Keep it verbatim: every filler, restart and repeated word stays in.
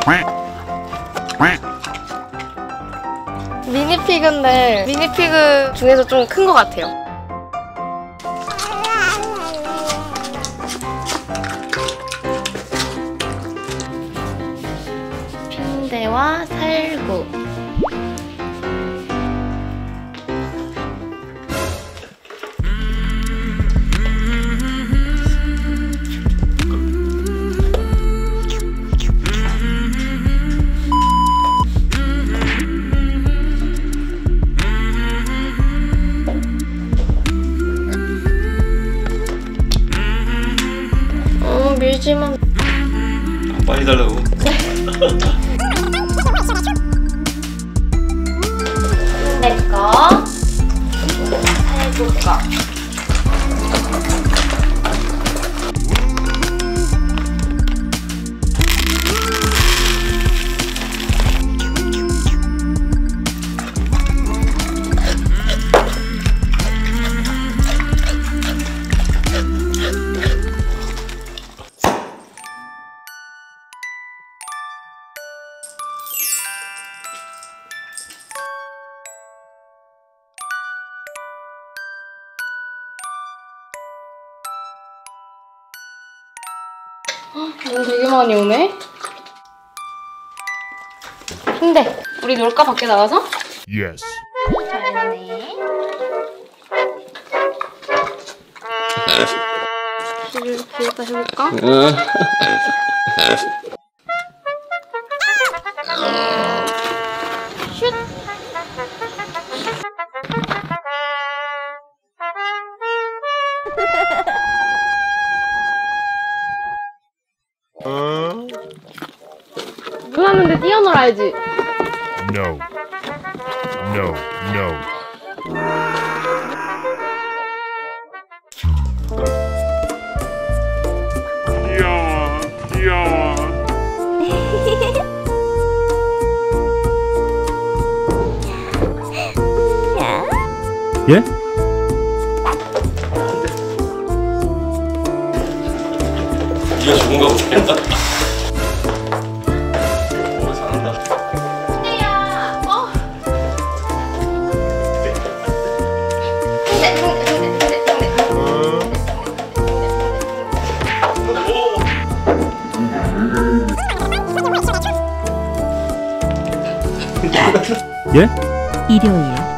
미니피그인데 미니피그 중에서 좀 큰 것 같아요. 핀대와 살구. 어, 밀지만. 빨리 달라고. 내꺼 살구꺼. 돈 되게 많이 오네? 근데 우리 놀까? 밖에 나가서? Yes. 잘했네. 길을 길다 해볼까? 슛! 눈 왔는데 뛰어놀아야지. No. No. No. 귀여워. 귀여워. 예? 이거 좋은가 보겠다. 오, 잘한다. 근데야, 어? 근데, 근데, 근데, 근데, 근데. 예? 일요일